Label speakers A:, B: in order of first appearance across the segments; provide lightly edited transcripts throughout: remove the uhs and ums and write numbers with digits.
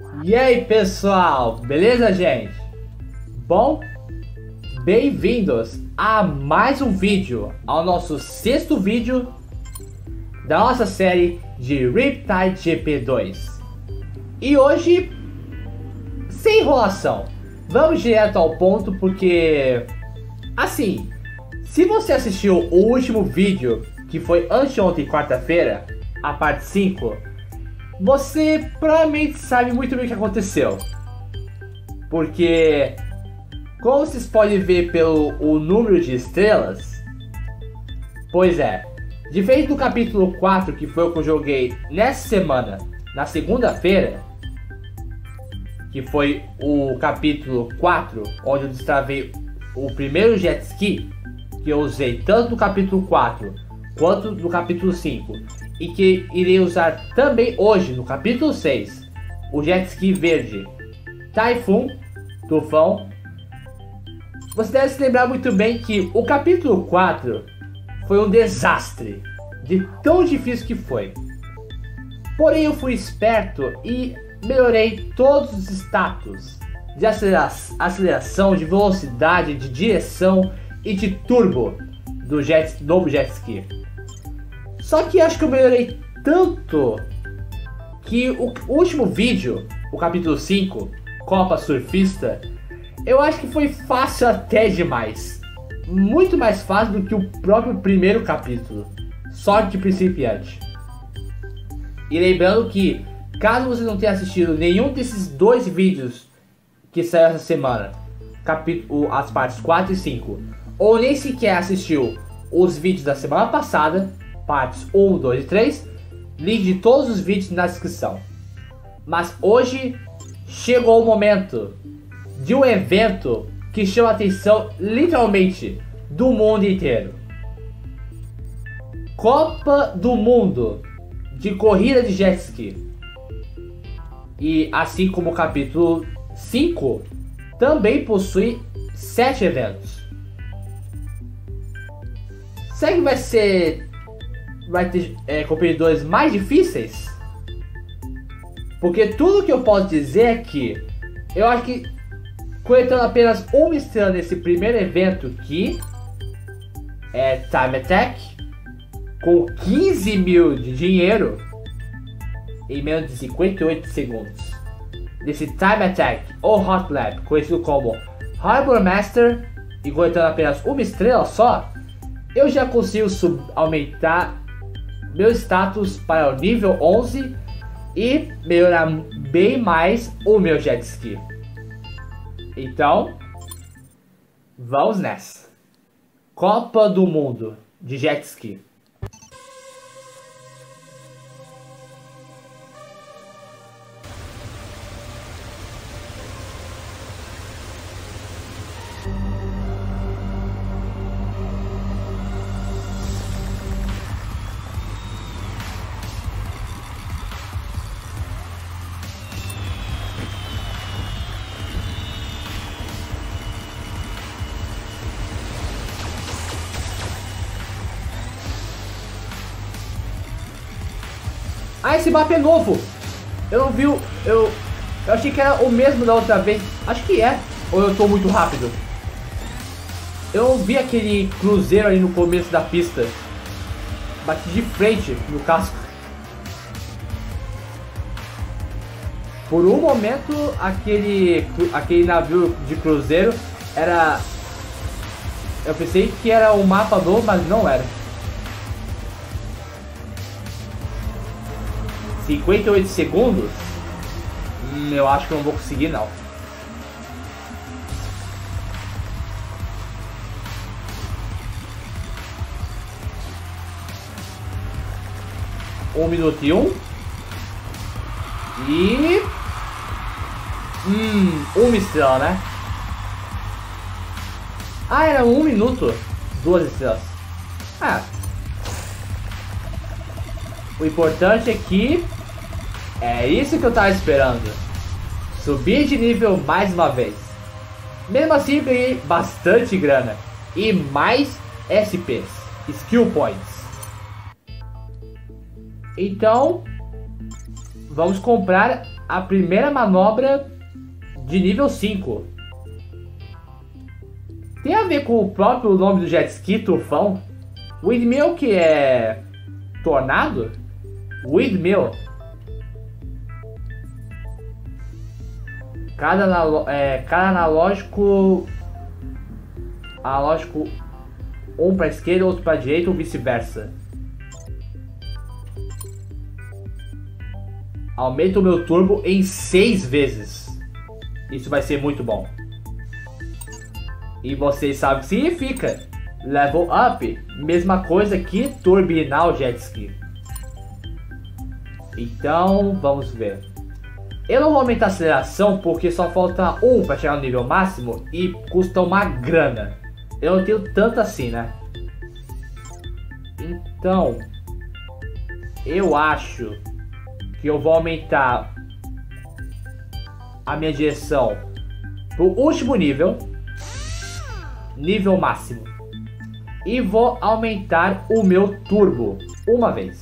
A: E aí pessoal, beleza gente? Bom, bem-vindos a mais um vídeo, ao nosso sexto vídeo da nossa série de Riptide GP2. E hoje, sem enrolação, vamos direto ao ponto porque, assim, se você assistiu o último vídeo, que foi anteontem, quarta-feira, a parte 5, você provavelmente sabe muito bem o que aconteceu. Porque, como vocês podem ver pelo número de estrelas, pois é, diferente do capítulo 4, que foi o que eu joguei nessa semana, na segunda-feira, que foi o capítulo 4, onde eu destravei o primeiro jet ski, que eu usei tanto no capítulo 4 quanto no capítulo 5, e que irei usar também hoje no capítulo 6, o jet ski verde Typhoon, Tufão. Você deve se lembrar muito bem que o capítulo 4 foi um desastre, de tão difícil que foi. Porém eu fui esperto e melhorei todos os status de aceleração, de velocidade, de direção e de turbo do novo jet ski. Só que acho que eu melhorei tanto que o último vídeo, o capítulo 5, Copa Surfista, eu acho que foi fácil até demais. Muito mais fácil do que o próprio primeiro capítulo, Sorte Principiante. E lembrando que, caso você não tenha assistido nenhum desses dois vídeos que saiu essa semana, as partes 4 e 5, ou nem sequer assistiu os vídeos da semana passada, partes 1, 2 e 3, link de todos os vídeos na descrição. Mas hoje chegou o momento de um evento que chama a atenção literalmente do mundo inteiro. Copa do Mundo de Corrida de Jet Ski. E assim como o capítulo 5, também possui 7 eventos. Será que vai ter competidores mais difíceis? Porque tudo que eu posso dizer é que eu acho que, coletando apenas uma estrela nesse primeiro evento, que é Time Attack, com 15 mil de dinheiro em menos de 58 segundos, desse Time Attack ou Hot Lap, conhecido como Harbor Master, e coletando apenas uma estrela só, eu já consigo aumentar meu status para o nível 11 e melhorar bem mais o meu jet ski. Então, vamos nessa. Copa do Mundo de Jet Ski. Ah, esse mapa é novo. Eu não vi eu achei que era o mesmo da outra vez. Acho que é. Ou eu tô muito rápido? Eu não vi aquele cruzeiro ali no começo da pista. Bati de frente no casco. Por um momento, aquele navio de cruzeiro era... Eu pensei que era um mapa novo, mas não era. 58 segundos? Eu acho que eu não vou conseguir não. Um minuto e um. E... uma estrela, né? Ah, era 1 minuto. 2 estrelas. Ah. O importante é que... é isso que eu tava esperando. Subir de nível mais uma vez. Mesmo assim eu ganhei bastante grana. E mais SPs. Skill Points. Então... vamos comprar a primeira manobra de nível 5. Tem a ver com o próprio nome do jet ski, Tufão. Windmill, que é tornado? Windmill. Cada analógico um para esquerda, outro para direita ou vice-versa. Aumenta o meu turbo em 6 vezes. Isso vai ser muito bom. E vocês sabem o que significa. Level up. Mesma coisa que turbinar o jet ski. Então, vamos ver. Eu não vou aumentar a aceleração porque só falta 1 para chegar no nível máximo e custa uma grana. Eu não tenho tanto assim, né? Então, eu acho que eu vou aumentar a minha direção pro último nível, nível máximo, e vou aumentar o meu turbo uma vez.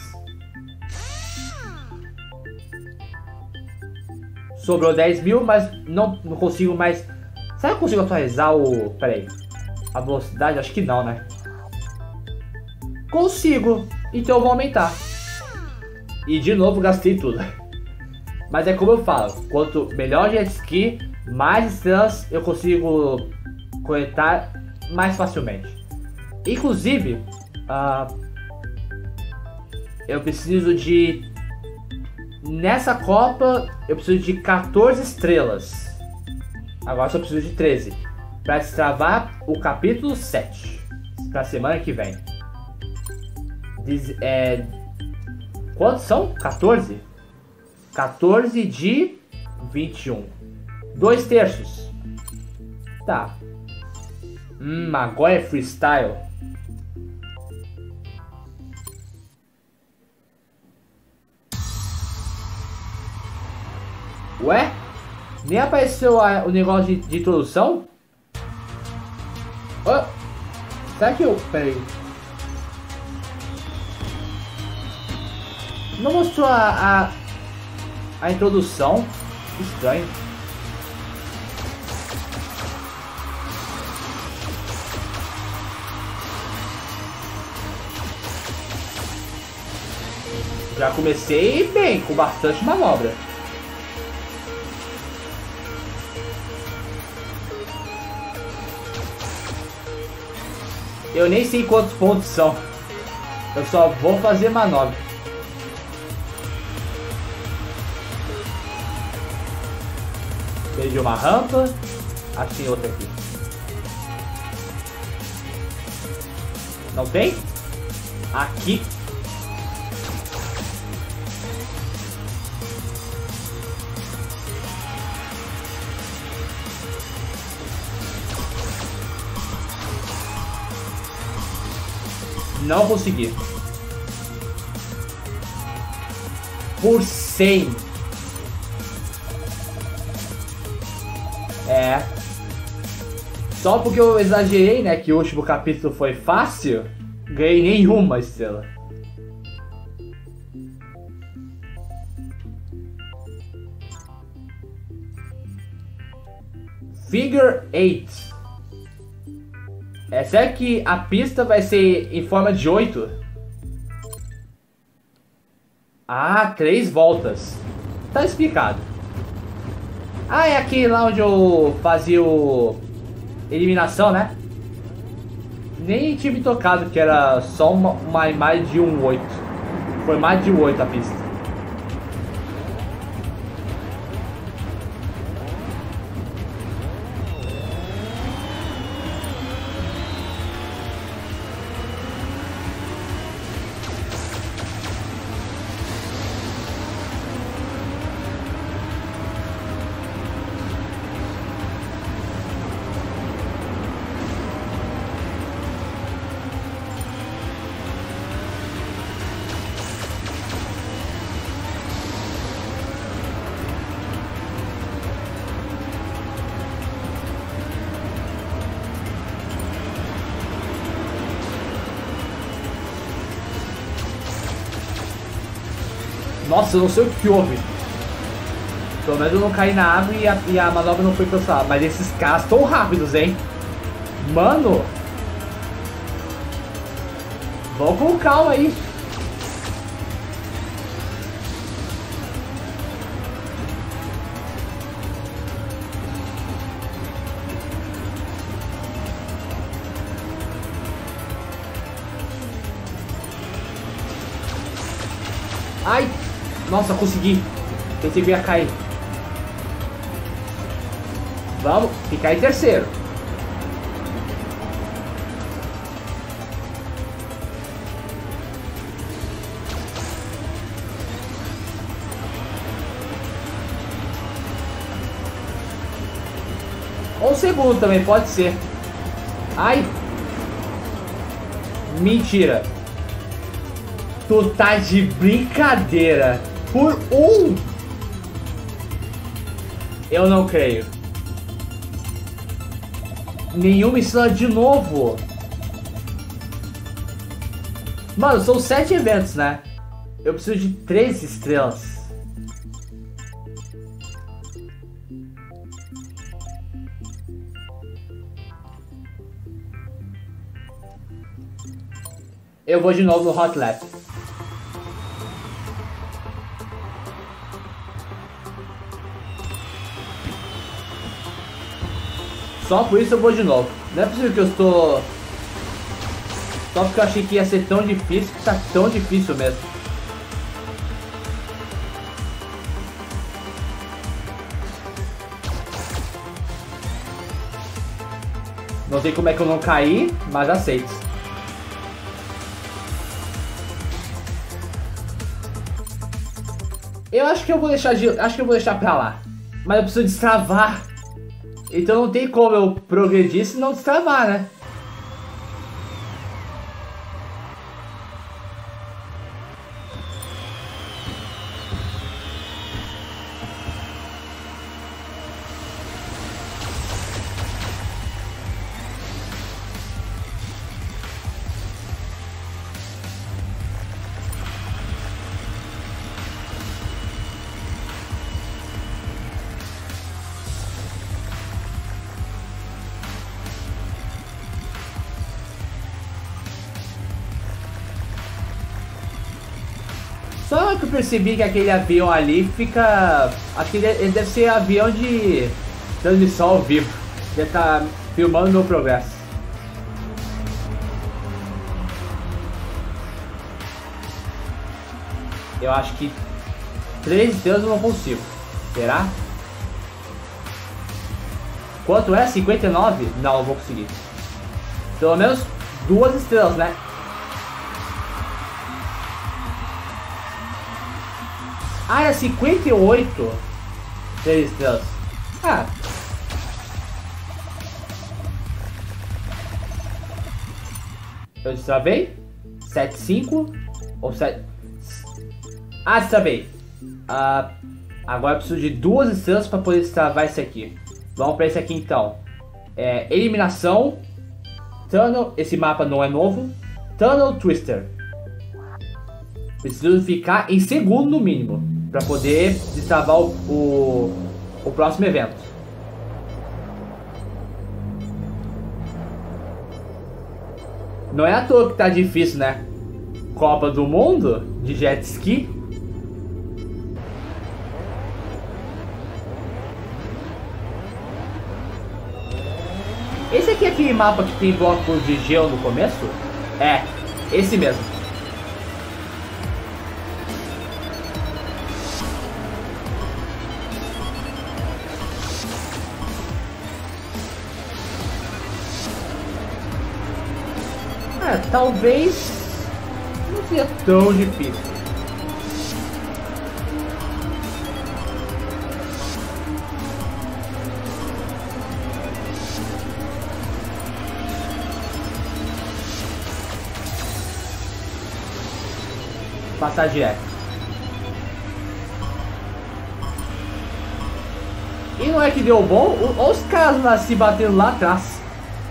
A: Sobrou 10.000, mas não consigo mais. Será que eu consigo atualizar o... Pera aí. A velocidade? Acho que não, né? Consigo. Então eu vou aumentar. E de novo gastei tudo. Mas é como eu falo. Quanto melhor jet ski, mais estrelas eu consigo coletar mais facilmente. Inclusive, eu preciso de... Nessa Copa, eu preciso de 14 estrelas. Agora só preciso de 13. Para destravar o capítulo 7. Para semana que vem. Quantos são? 14? 14 de 21. 2 terços. Tá. Agora é freestyle. Ué? Nem apareceu o negócio de introdução? Oh, será que eu... Pera aí. Não mostrou a introdução? Estranho. Já comecei bem, com bastante manobra. Eu nem sei quantos pontos são. Eu só vou fazer manobra. Perdi uma rampa. Achei outra aqui. Não tem? Aqui. Não consegui. Por 100. É. Só porque eu exagerei, né? Que o último capítulo foi fácil. Ganhei nenhuma estrela. Figure 8. Será que a pista vai ser em forma de 8? Ah, 3 voltas. Tá explicado. Ah, é aquele lá onde eu fazia o... eliminação, né? Nem tinha me tocado que era só uma imagem de um 8. Foi mais de 8 a pista. Nossa, eu não sei o que houve. Pelo menos eu não caí na água e a manobra não foi cancelada. Mas esses caras tão rápidos, hein? Mano! Vamos com calma aí. Ai! Nossa, consegui. Pensei que eu ia cair. Vamos ficar em terceiro. Ou segundo também, pode ser. Ai! Mentira! Tu tá de brincadeira! Por um! Eu não creio. Nenhuma estrela de novo! Mano, são 7 eventos, né? Eu preciso de 3 estrelas. Eu vou de novo no Hot Lap. Só por isso eu vou de novo. Não é possível que eu estou... Só porque eu achei que ia ser tão difícil, que tá tão difícil mesmo. Não sei como é que eu não caí, mas aceito. Eu acho que eu vou deixar pra lá. Mas eu preciso destravar. Então não tem como eu progredir se não destravar, né? Só que eu percebi que aquele avião ali fica... Acho que ele deve ser avião de transmissão ao vivo. Deve estar filmando meu progresso. Eu acho que 3 estrelas eu não consigo. Será? Quanto é? 59? Não, eu vou conseguir. Pelo menos 2 estrelas, né? Ah, era 58. 3 estrelas. Ah. Eu destravei? 7,5 ou 7... Ah, destravei. Agora eu preciso de 2 estrelas para poder destravar esse aqui. Vamos para esse aqui então. Eliminação. Tunnel. Esse mapa não é novo. Tunnel Twister. Preciso ficar em segundo no mínimo para poder destravar o próximo evento. Não é à toa que tá difícil, né? Copa do Mundo de jet ski. Esse aqui é aquele mapa que tem blocos de gelo no começo? É, esse mesmo. Talvez não seja tão difícil. Passar direto. E não é que deu bom? Olha os caras lá se batendo lá atrás.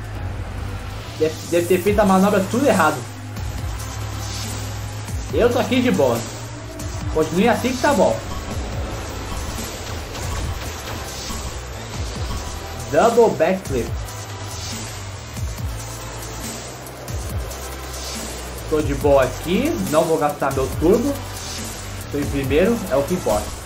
A: Deve ter feito a manobra tudo errado. Eu tô aqui de boa. Continue assim que tá bom. Double backflip. Tô de boa aqui, não vou gastar meu turbo. Tô em primeiro, é o que importa.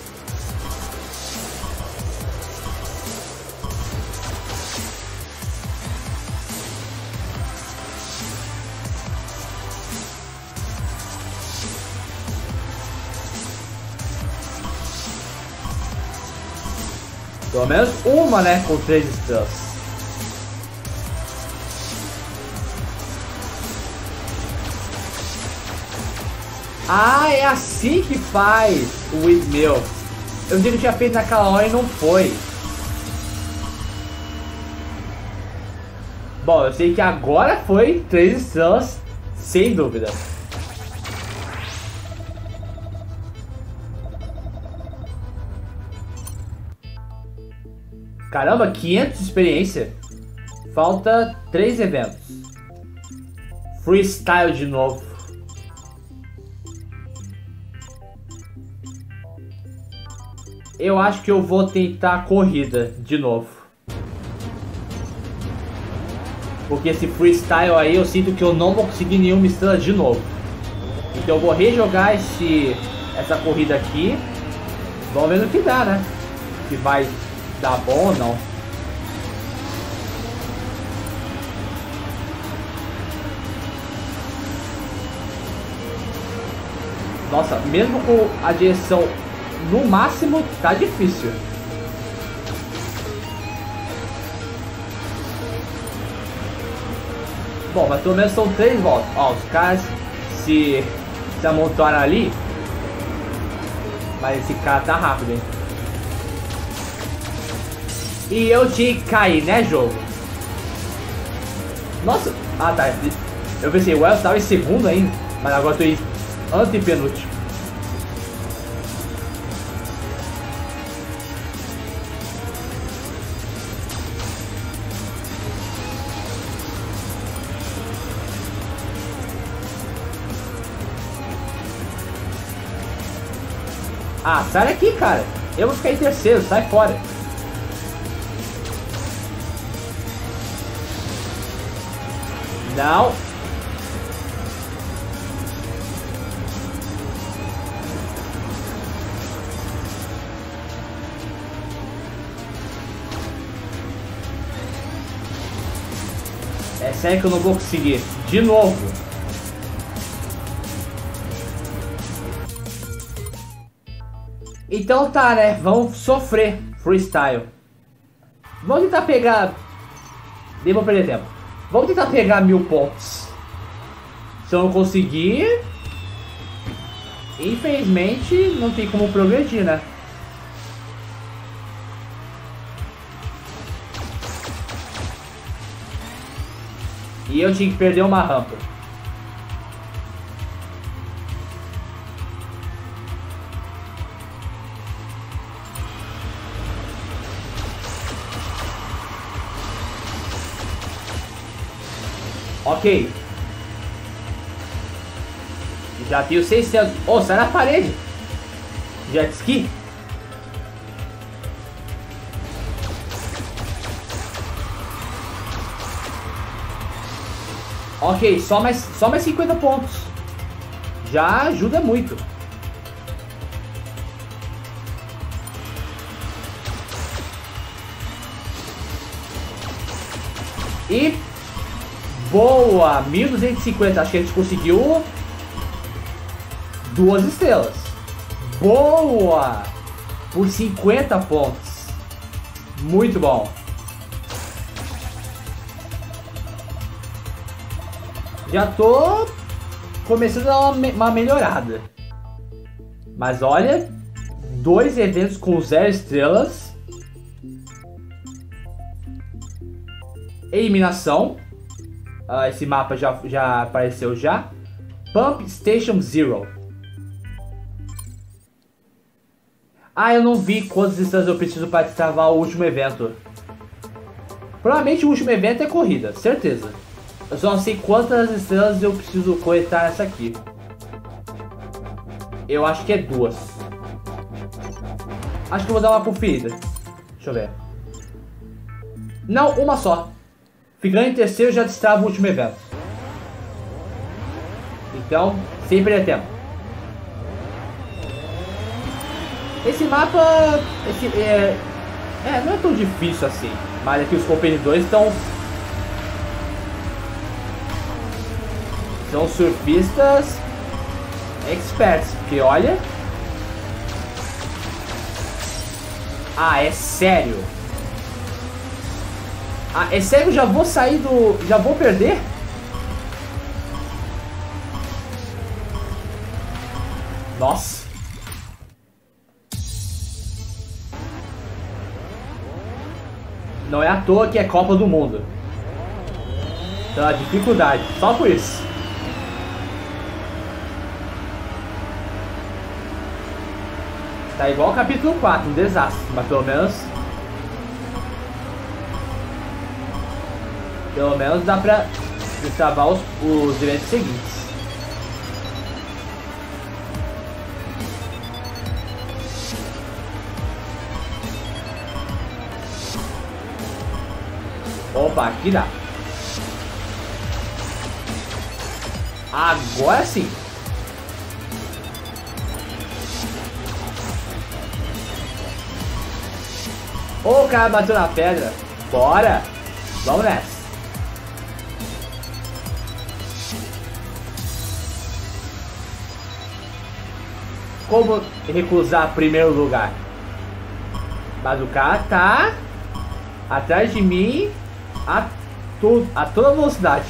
A: Pelo menos uma, né, com 3 estrelas. Ah, é assim que faz o windmill. Eu digo que tinha feito naquela hora e não foi. Bom, eu sei que agora foi 3 estrelas, sem dúvida. Caramba, 500 de experiência. Falta 3 eventos. Freestyle de novo. Eu acho que eu vou tentar corrida de novo. Porque esse freestyle aí eu sinto que eu não vou conseguir nenhuma estrela de novo. Então eu vou rejogar essa corrida aqui. Vamos ver no que dá, né? Se vai dar bom ou não. Nossa, mesmo com a direção no máximo, tá difícil. Bom, mas pelo menos são 3 voltas. Ó, os caras se amontoaram ali. Mas esse cara tá rápido, hein? E eu tinha que cair, né, jogo? Nossa! Ah, tá. Eu pensei, o Elcio tava em segundo ainda. Mas agora eu tô em antepenúltimo. Ah, sai daqui, cara. Eu vou ficar em terceiro, sai fora. Não. É sério que eu não vou conseguir. De novo. Então tá, né? Vamos sofrer freestyle. Vamos tentar pegar... Nem vou perder tempo. Vamos tentar pegar 1000 pontos. Se eu não conseguir... Infelizmente, não tem como progredir, né? E eu tinha que perder uma rampa. Ok. Já tenho 600. Oh, sai na parede. Jet ski. Ok, só mais 50 pontos. Já ajuda muito. E... boa! 1250. Acho que a gente conseguiu 2 estrelas. Boa! Por 50 pontos. Muito bom. Já tô começando a dar uma melhorada. Mas olha, 2 eventos com 0 estrelas. Eliminação. Esse mapa já apareceu já. Pump Station Zero. Ah, eu não vi quantas estrelas eu preciso para destravar o último evento. Provavelmente o último evento é corrida, certeza. Eu só não sei quantas estrelas eu preciso coletar nessa aqui. Eu acho que é 2. Acho que eu vou dar uma conferida. Deixa eu ver. Não, uma só. Ficando em terceiro já destrava o último evento. Então, sem perder tempo. Esse mapa... não é tão difícil assim. Mas aqui os competidores estão... São surfistas... experts. Porque olha... Ah, é sério? Ah, é sério? Já vou sair do... Já vou perder? Nossa. Não é à toa que é Copa do Mundo. Então a dificuldade, só por isso. Tá igual ao capítulo 4, um desastre, mas pelo menos... Pelo menos dá pra destravar os eventos seguintes. Opa, aqui dá. Agora sim. O cara bateu na pedra. Bora. Vamos nessa. Como recusar primeiro lugar? Mas o cara tá atrás de mim a toda velocidade.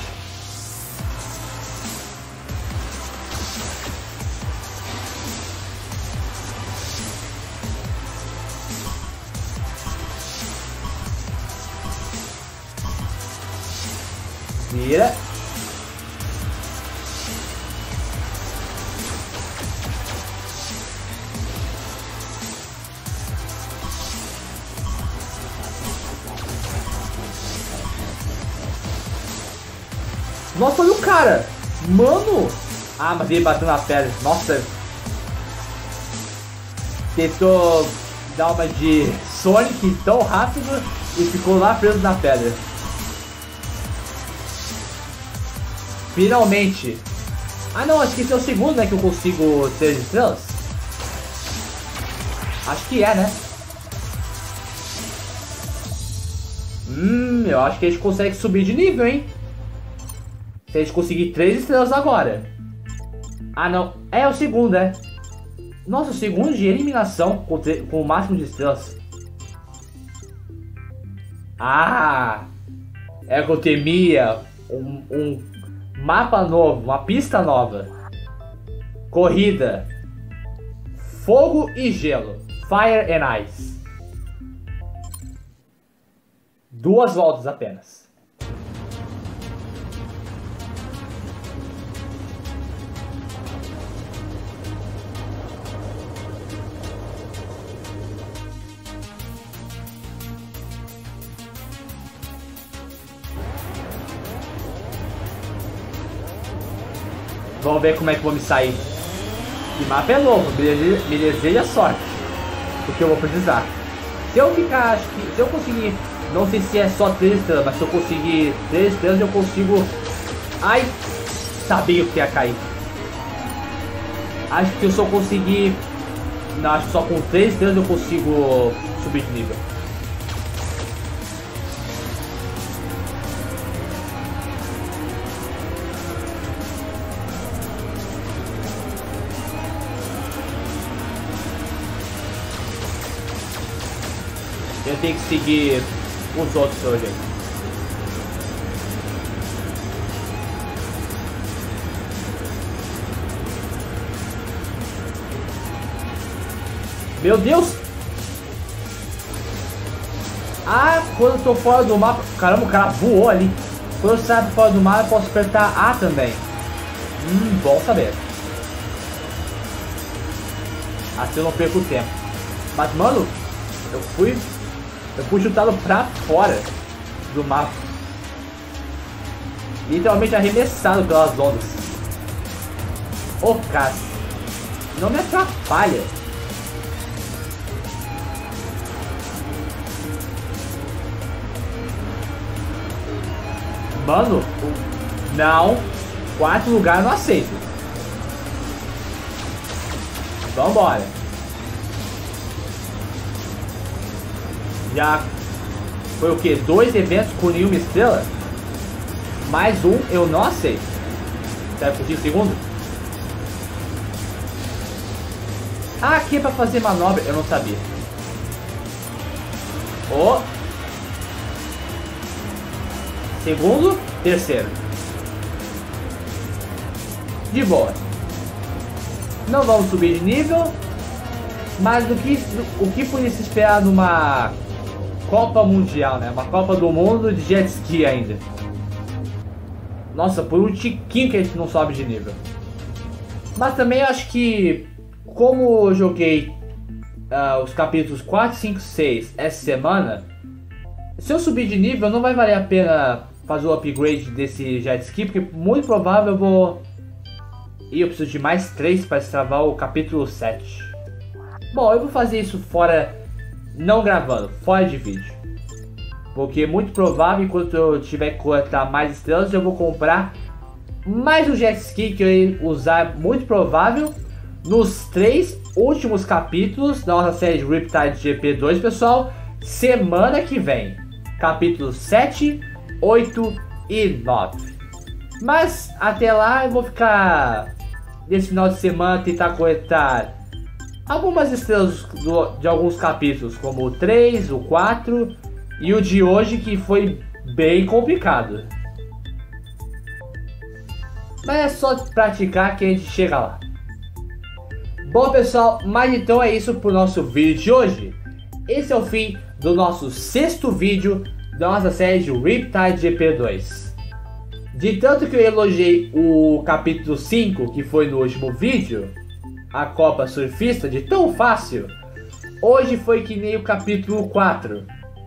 A: Vira. Nossa, olha o cara! Mano! Ah, mas ele bateu na pedra. Nossa! Tentou dar uma de Sonic tão rápido e ficou lá preso na pedra. Finalmente! Ah não, acho que esse é o segundo, né, que eu consigo 3 estrelas. Acho que é, né? Eu acho que a gente consegue subir de nível, hein? Se a gente conseguir 3 estrelas agora. Ah, não. É o segundo, é. Nossa, o segundo de eliminação com o máximo de estrelas. Ah! É que eu temia um mapa novo, uma pista nova. Corrida. Fogo e gelo. Fire and Ice. 2 voltas apenas. Vamos ver como é que vou me sair. Esse mapa é novo, me deseja sorte. Porque eu vou precisar. Se eu ficar, acho que se eu conseguir, não sei se é só 3 estrelas, mas se eu conseguir 3 estrelas eu consigo. Ai, sabia que ia cair. Acho que eu só conseguir. Não, acho que só com 3 estrelas eu consigo subir de nível. Eu tenho que seguir os outros hoje. Meu Deus! Ah, quando eu tô fora do mapa... Caramba, o cara voou ali. Quando eu saio fora do mapa, eu posso apertar A também. Bom saber. Assim eu não perco tempo. Mas, mano, eu fui chutado pra fora do mapa. Literalmente arremessado pelas ondas. Ô, cara, não me atrapalha. Mano, não. Quarto lugar eu não aceito. Vambora. Já foi o que? 2 eventos com nenhuma estrela? Mais um eu não aceito. Será que eu consigo segundo? Ah, aqui é pra fazer manobra. Eu não sabia. Oh. Segundo, terceiro. De boa. Não vamos subir de nível. Mas o que podia se esperar numa Copa Mundial, né? Uma Copa do Mundo de Jet Ski ainda. Nossa, por um tiquinho que a gente não sobe de nível. Mas também eu acho que, como eu joguei os capítulos 4, 5, 6 essa semana, se eu subir de nível não vai valer a pena fazer o upgrade desse Jet Ski, porque muito provável eu vou... E eu preciso de mais 3 para destravar o capítulo 7. Bom, eu vou fazer isso fora, não gravando, fora de vídeo. Porque é muito provável, enquanto eu tiver que coletar mais estrelas, eu vou comprar mais um Jet Ski que eu ia usar, muito provável, nos 3 últimos capítulos da nossa série de Riptide GP2, pessoal. Semana que vem, capítulos 7, 8 e 9. Mas até lá eu vou ficar, nesse final de semana, tentar coletar algumas estrelas de alguns capítulos, como o 3, o 4 e o de hoje, que foi bem complicado. Mas é só praticar que a gente chega lá. Bom, pessoal, mas então é isso pro nosso vídeo de hoje. Esse é o fim do nosso 6º vídeo da nossa série de Riptide GP2. De tanto que eu elogiei o capítulo 5, que foi no último vídeo, a Copa Surfista, de tão fácil, hoje foi que nem o capítulo 4.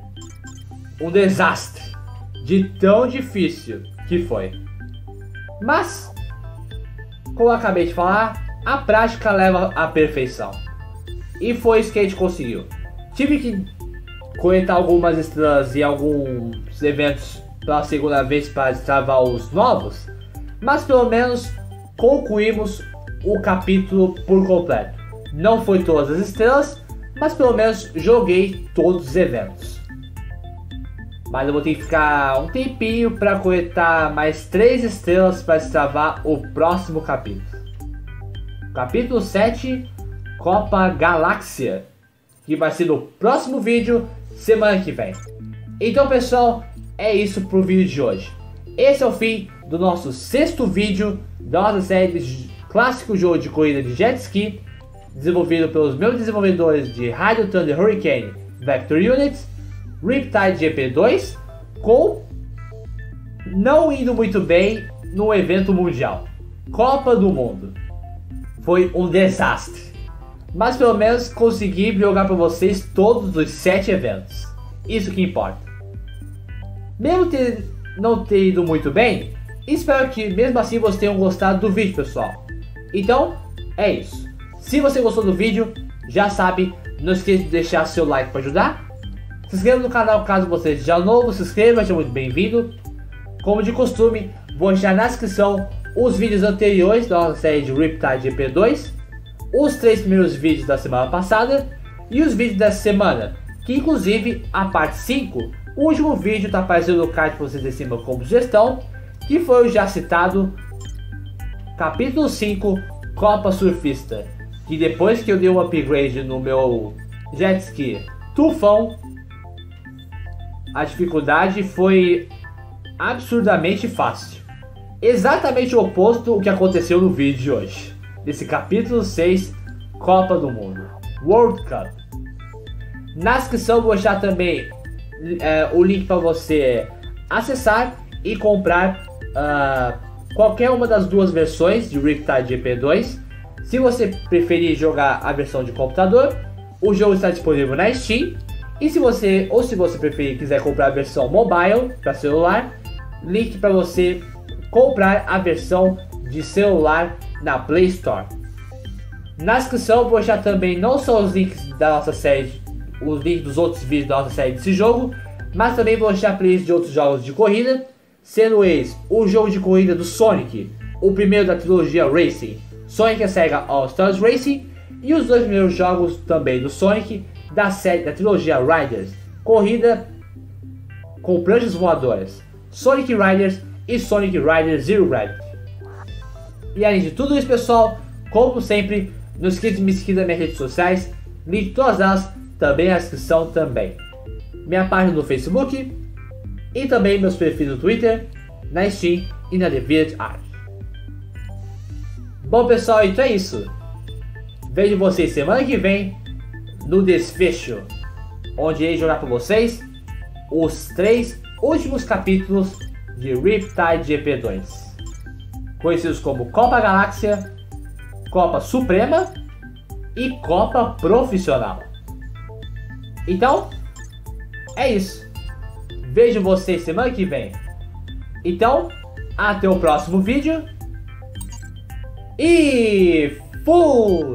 A: Um desastre, de tão difícil que foi. Mas, como eu acabei de falar, a prática leva à perfeição. E foi isso que a gente conseguiu. Tive que coletar algumas estrelas e alguns eventos pela segunda vez para destravar os novos, mas pelo menos concluímos o capítulo por completo. Não foi todas as estrelas, mas pelo menos joguei todos os eventos. Mas eu vou ter que ficar um tempinho para coletar mais 3 estrelas para destravar o próximo capítulo. Capítulo 7, Copa Galáxia, que vai ser no próximo vídeo, semana que vem. Então, pessoal, é isso pro vídeo de hoje. Esse é o fim do nosso 6º vídeo da nossa série de clássico jogo de corrida de Jet Ski, desenvolvido pelos meus desenvolvedores de Hydro Thunder Hurricane Vector Units, Riptide GP2, com não indo muito bem no evento mundial, Copa do Mundo. Foi um desastre, mas pelo menos consegui jogar para vocês todos os 7 eventos. Isso que importa. Mesmo não ter ido muito bem, espero que mesmo assim vocês tenham gostado do vídeo, pessoal. Então, é isso. Se você gostou do vídeo, já sabe, não esqueça de deixar seu like para ajudar. Se inscreva no canal caso você seja novo, se inscreva, seja muito bem-vindo. Como de costume, vou deixar na descrição os vídeos anteriores da nossa série de Riptide GP2, os 3 primeiros vídeos da semana passada e os vídeos dessa semana, que inclusive a parte 5, o último vídeo está aparecendo no card para vocês em cima como sugestão, que foi o já citado capítulo 5, Copa Surfista, que depois que eu dei um upgrade no meu Jet Ski Tufão, a dificuldade foi absurdamente fácil. Exatamente o oposto do que aconteceu no vídeo de hoje, desse capítulo 6, Copa do Mundo, World Cup. Na descrição vou deixar também o link para você acessar e comprar qualquer uma das duas versões de Riptide GP2. Se você preferir jogar a versão de computador, o jogo está disponível na Steam. E se você preferir quiser comprar a versão mobile para celular, link para você comprar a versão de celular na Play Store. Na descrição vou deixar também não só os links da nossa série, os links dos outros vídeos da nossa série desse jogo, mas também vou deixar playlists de outros jogos de corrida. sendo eles o jogo de corrida do Sonic, o primeiro da trilogia Racing, Sonic Sega All Stars Racing, e os dois primeiros jogos também do Sonic da série da trilogia Riders, corrida com pranchas voadoras, Sonic Riders e Sonic Riders Zero Gravity. E além de tudo isso, pessoal, como sempre, não esqueça de me seguir nas minhas redes sociais, link de todas elas também na descrição também. Minha página no Facebook e também meus perfis no Twitter, na Steam e na DeviantArt. Bom, pessoal, então é isso. Vejo vocês semana que vem no desfecho, onde irei jogar para vocês os 3 últimos capítulos de Riptide GP2, conhecidos como Copa Galáxia, Copa Suprema e Copa Profissional. Então, é isso. Vejo vocês semana que vem. Então, até o próximo vídeo. E fui!